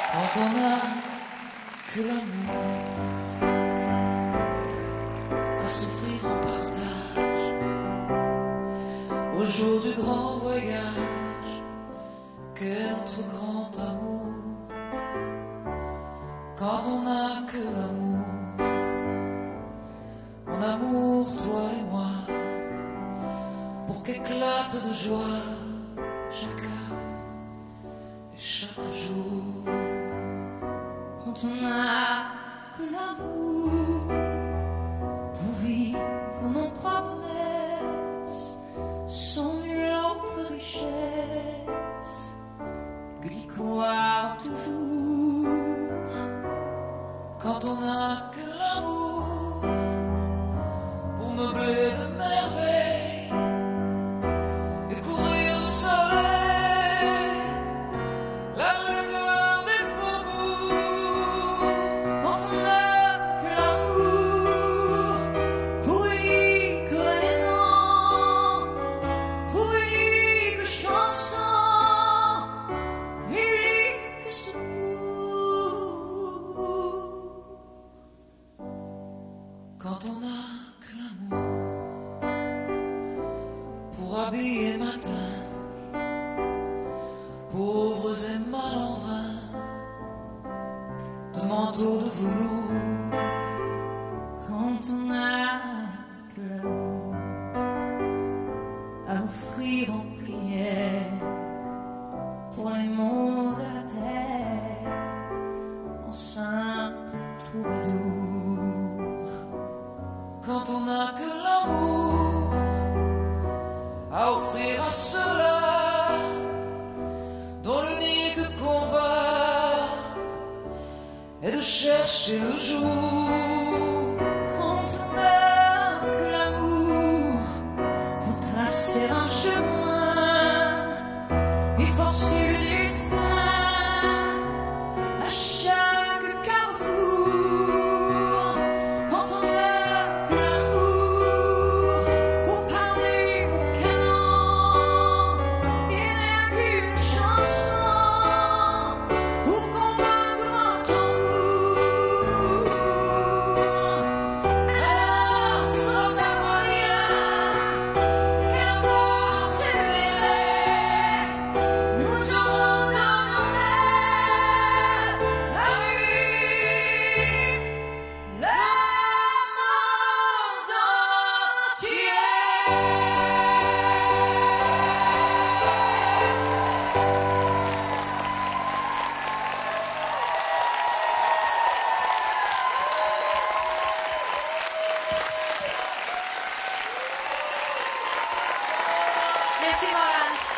Quand on n'a que l'amour à s'offrir en partage, au jour du grand voyage qu'est notre grand amour. Quand on n'a que l'amour, mon amour, toi et moi, pour qu'éclate de joie chacun et chaque jour. Quand on n'a que l'amour pour vivre nos promesses, sans nulle autre richesse que d'y croire toujours. Quand on n'a que l'amour pour meubler de merveilles et courir au soleil la lueur des faubourgs. Quand on n'a que l'amour pour unique raison, pour unique chanson, unique secours. Quand on n'a que l'amour pour habiller matin pauvres et malandrins de manteaux de velours. Quand on n'a que l'amour à offrir en prière pour les monts de la terre, en simple troubadour. Quand on n'a que l'amour à offrir à ceux-là dont l'unique combat est de chercher le jour. Quand on n'a que l'amour pour tracer un chemin et forcer le destin à chaque carrefour. Quand on n'a que l'amour pour parler au canon et rien qu'une chanson pour combattre un tambour. Alors sans savoir rien qu'à force d'aimer, nous aurons dans nos mains la vie, le monde entier. Merci Morane.